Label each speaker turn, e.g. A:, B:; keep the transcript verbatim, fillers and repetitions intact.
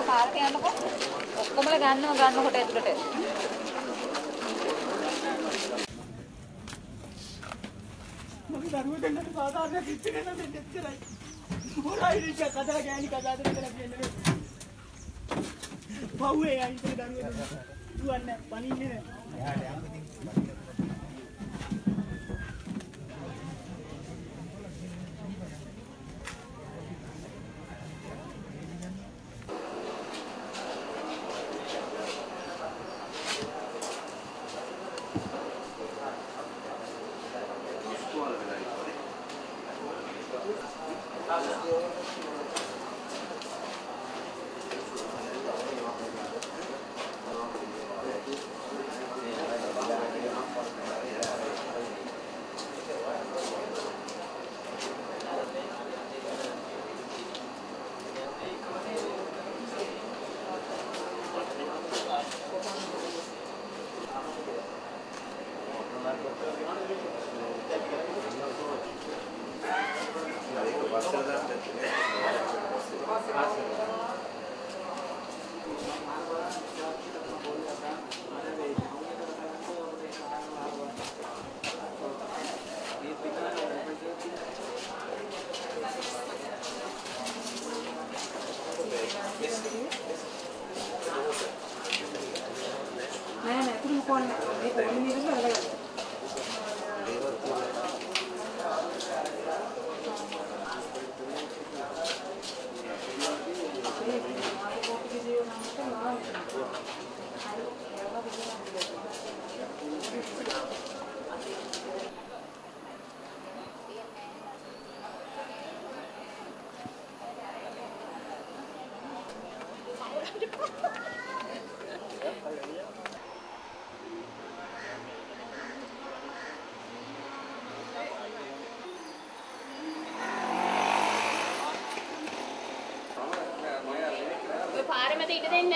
A: පාරට යනකො ඔක්කොමල ගන්නව ගන්නකොට ඇතුළට.
B: මම දරුවෝ දෙන්නට සාධාරණ කිච්චේ නේද දෙන්න කරයි. හොරයි රික කඩලා ගෑණි කඩලා දෙන්න කියන්නේ. පව්වේ අයිති දරුවෝ දෙන්න. දුවන්නේ පණින්නේ නෑ. එහාට යන්න ඉතින්.
A: නෑ නෑ තුරු කොන්නේ මේ කොන්නේ නේද බලලා පාරෙමද ඉඩ දෙන්න.